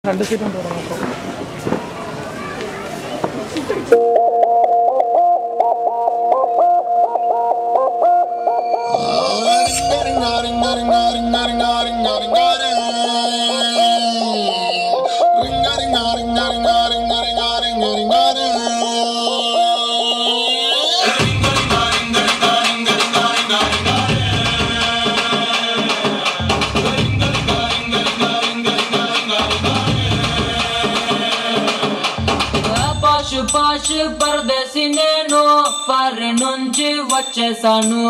2 సీట్లు ఉంటాడు మొత్తం. పాష్ పరదేశి నేను ఫారెన్ నుంచి వచ్చేసాను.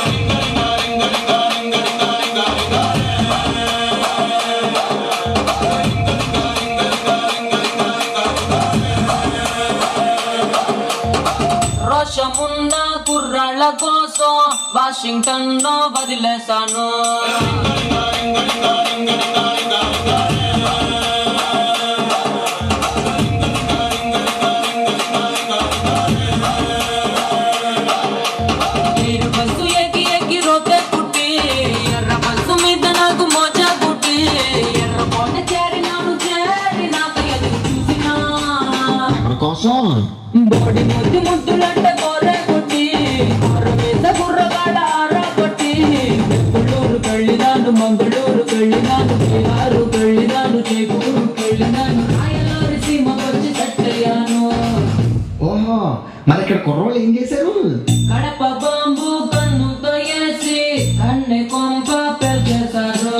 రోషమున్న కుర్రాళ్ళ కోసం వాషింగ్టన్ లో వదిలేసాను. బోడి ముద్దు ముద్దులంటే కోరే కొట్టి మీద గుర్రగాడ ఆరా కొట్టి బెంగళూరు వెళ్ళినాను, మంగళూరు వెళ్ళినాను, బీహారు వెళ్ళినాను, జైపూరు వెళ్ళినాను, రాయలూరు సీమకొచ్చి సెట్ అయ్యాను. ఓహో, మరి ఇక్కడ కుర్రోళ్ళు ఏం చేశారు? కడప బాంబు కన్నుతో వేసి కన్నె కొంప పెంచేశారు.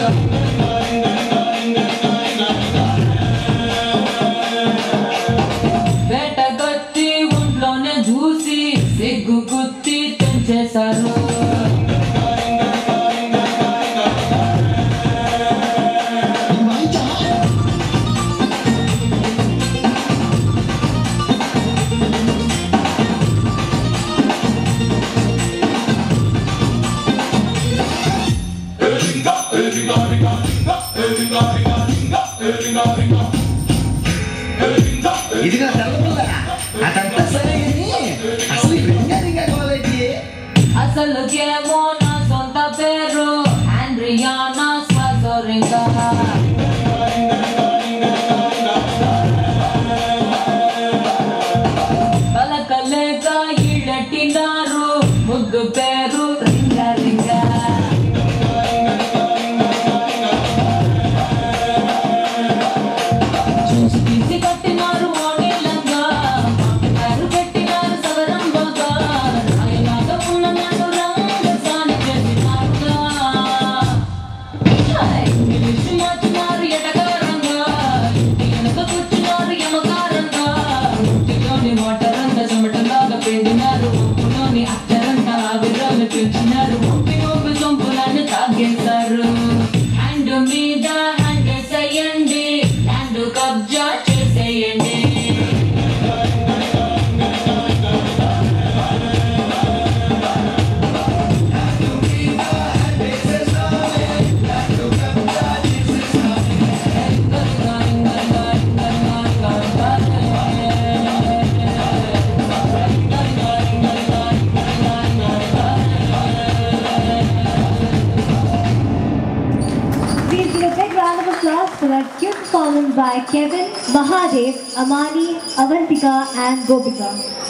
చూసి సిగ్గు గుత్తి తెంచేశారు. ఇదిగా తెల్లపిల్ల అదంతా సరే, అసలు అసలుకేమో నా సొంత పేరు ఆండ్రియానా స్వాజోరింగా. పలకలేక ఇళ్ళటినారు, ముద్దు పేరు రింగా రింగా. చూసి తీసి కట్టినారు మోడీలంగా, పేరు పెట్టినారు సవరం బాగా. ఇంగ్లీష్ మార్చినారు ఎటకారంగా, ఇంటి వెనక కూర్చున్నారు యమకారంగా. ఇంటిలోని వాటరంతా చెమటలాగా పెరిగినారు, ఒప్పులోని అత్తరంతా ఆవిరాలు పెంచినారు. ఒప్పి ఒప్పి సొంపులను తాగేశారు. హ్యాండ్ మీద హ్యాండ్ చేయండి, హ్యాండ్ కబ్జా చేసేయండి. Please give a big round of applause for that cute performance by Kevin, Mahadev, Amani, Avantika and Gopika.